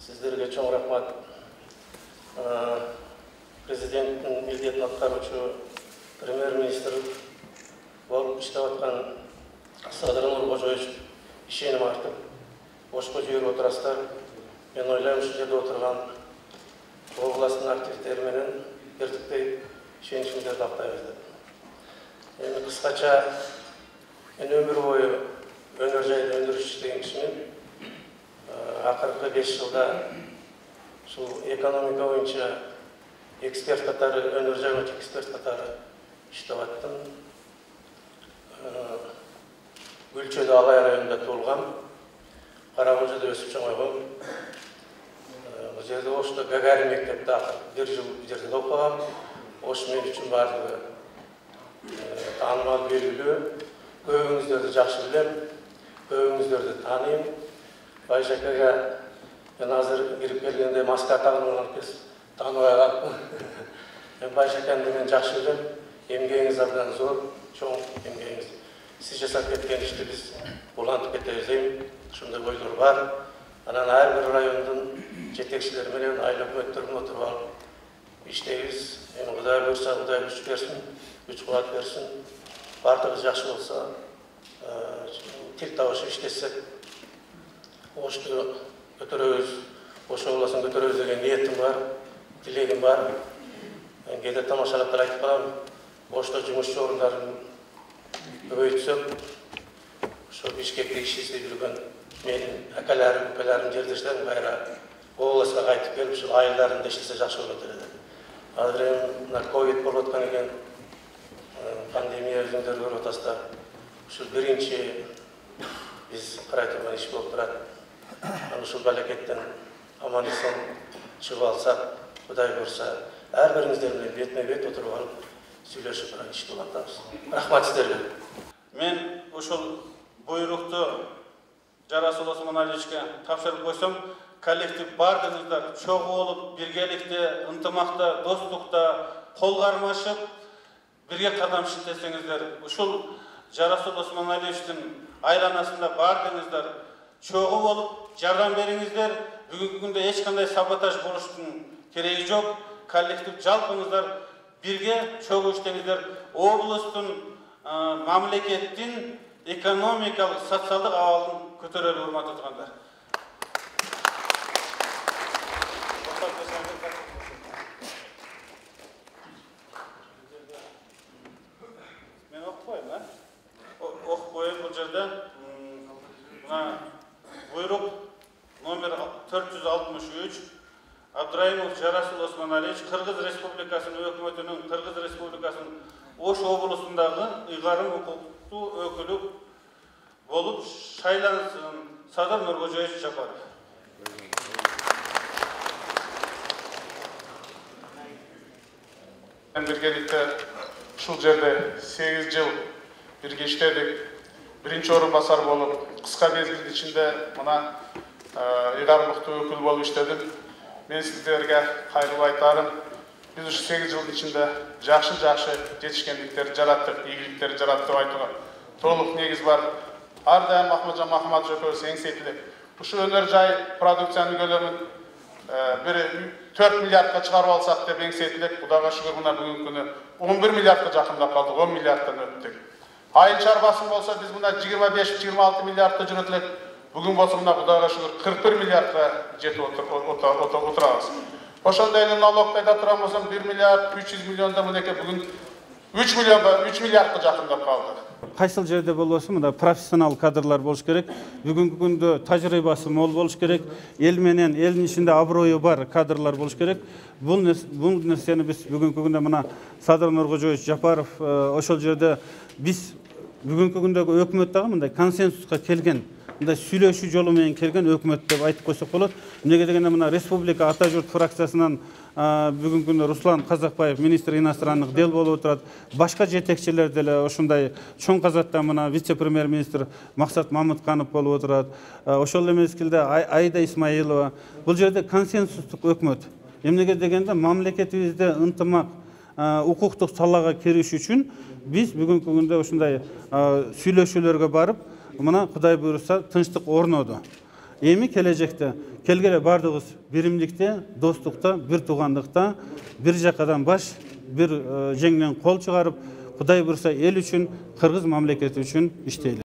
Sizlerге чоң рахмат. Президенттің милдетін атқарушы премьер-министр болып иштеп аткан Садыр Нуркожоевич ишеним артып, бошко жиберип отурасыздар. Мен ойлойм, ушул жерде отурган областтын активдери менен бирдиктей ишеничимдерди актайбыз деп. Эми кыскача мен өмүр бою өнөр жайда өндүрүш иштеген кишимин. Акыркы 5 жылда ушул экономика боюнча эксперт катары, өнөр жай боюнча эксперт катары иштеп аттым. Өлчөдө Алай районунда туулгам, Карамужада өсүп чоңойгом. Бул жерде ошто Гагарин мектепте бир жыл бул жерде окугам. Ош мен үчүн баардыгы таанымал, белгилүү. Көбүңүздөрдү жакшы билем, көбүңүздөрдү тааныйм. Байжакага мен азыр кирип келгенде маска тагынып кез тааныбай калыпмын. Мен Байжаканы мен жакшы билем. Эмгегиңиз абдан зор, чоң эмгегиңиз. Сиз жасап кеткен ишти биз улантып кетебиз дейм. Ушундай ойлор бар. Анан ар бир райондун жетекчилери менен, айыл өкмөттөр менен отуруп алып иштейбиз. Эми Кудай буйрса, Кудай күч берсин, күч кубат берсин. Бардыгы жакшы болсо, тил табышып иштесек, Ошту көтөрөбүз, Ош областын көтөрөбүз деген ниетим бар, тилегим бар. Мен кээде тамашалап айтып калам, Ошто жумушчу орундарын көбөйтсөк, ошо Бишкекте иш издеп жүргөн менин акаларым, көпөлөрүм, жердештерим кайра областка кайтып келип, ушул айылдарында иштесе жакшы болот эле. Азыр эми мына ковид болуп аткан экен, пандемия өзүңдөр көрүп атасыздар. Ушул биринчи биз карай турган иш болуп турат. Ушул балекеттен аман-эсен чыгып алсак, Кудай буйрса, ар бириңиздер менен бетме-бет отуруп алып, сүйлөшүп ишти улантабыз. Рахмат сиздерге. Мен ушул буйрукту Жарасул Осмоналиевичке тапшырып койсом, коллектив бардыгыңыздар чогуу болуп, биргеликте, ынтымакта, достукта кол кармашып, бирге кадам иштесеңиздер, ушул Жарасул Осмоналиевичтин айланасында бардыгыңыздар чогуу болуп, жардам бериңиздер. Бүгүнкү күндө эч кандай саботаж болуштун кереги жок. Коллектив жалпыңыздар бирге чогуу иштеңиздер. Облустун, мамлекеттин экономикалык, социалдык абалын көтөрөлү, урматтуу тургандар. Мен окуп коеюн, окуп коеюн бул жерде. Мына буйрук номер 463 Абдраимов Жарасул Осмоналиевич Кыргыз Республикасынын өкмөтүнүн Кыргыз Республикасынын Ош облусундагы ыйгарым укуктуу өкүлү болуп шайлансын. Садыр Нуркожоевич Жапаров. Биргеликте ушул жерде 8 жыл бирге иштедик. Биринчи орунбасар болуп, кыска мезгилдин ичинде мына ыйгарымдуу өкүл болуп иштедим. Мен сиздерге кайрылуу айтарым. Биз ушу 8 жылдын ичинде жакшы жетишкендиктерди жараттык, ийгиликтерди жараттык деп айтууга толук негиз бар. Ар дайым Махмаджан Махматович экөөбүз эңсейтилип, ушу өнөр жай продукциянын көлөмүн 4 миллиардка чыгарып алсак деп эңсейтилип, Кудайга шүгүр мына бүгүнкү күнү 11 миллиардка жакындап калдык, 10 миллиардтан өттүк. Айыл чарбасын болсо биз мына 25-26 миллиардта жүрөт элек. Бүгүн болсо мына Кудайга шүгүр 41 миллиардка жетип отурабыз. Ошондой эле налогду айта турган болсом 1 миллиард 300 миллиондон мынеке бүгүн 3 миллиардка жакындап калдык. Кайсыл жерде болбосун мында профессионал кадрлар болуш керек. Бүгүнкү күндө тажрыйбасы мол болуш керек. Эл менен элдин ичинде аброю бар кадрлар болуш керек. Бул нерсени биз бүгүнкү күндө мына Садыр Нуркожоевич Жапаров ошол жерде биз бүгүнкү күндөгү өкмөт дагы мындай консенсуска келген, мындай сүйлөшүү жолу менен келген өкмөт деп айтып койсок болот. Эмнеге дегенде мына республика ата журт фракциясынан бүгүнкү күндө Руслан Казакбаев министр иностранных дел болуп турат. Башка жетекчилер деле ошондой чоң казатта мына вице-премьер-министр Максат Мамытканов болуп турат. Ошол эле мезгилде Айда Исмаилова. Бул жерде консенсустук өкмөт. Эмнеге дегенде мамлекетибизде ынтымак, укуктук салага кириш үчүн биз бүгүнкү күндө ушундай сүйлөшүүлөргө барып, мына Кудай буйрса тынчтык орноду. Эми келечекте келгеле бардыгыбыз биримдикте, достукта, бир туугандыкта, бир жакадан баш, бир жеңнен кол чыгарып, Кудай бурса эл үчүн, кыргыз мамлекети үчүн иштейли.